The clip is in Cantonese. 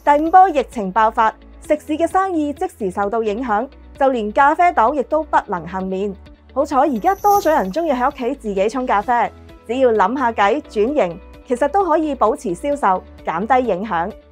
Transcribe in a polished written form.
第五波疫情爆發，食肆嘅生意即時受到影響，就連咖啡豆亦都不能幸免。好彩而家多咗人鍾意喺屋企自己沖咖啡，只要諗下計轉型，其實都可以保持銷售，減低影響。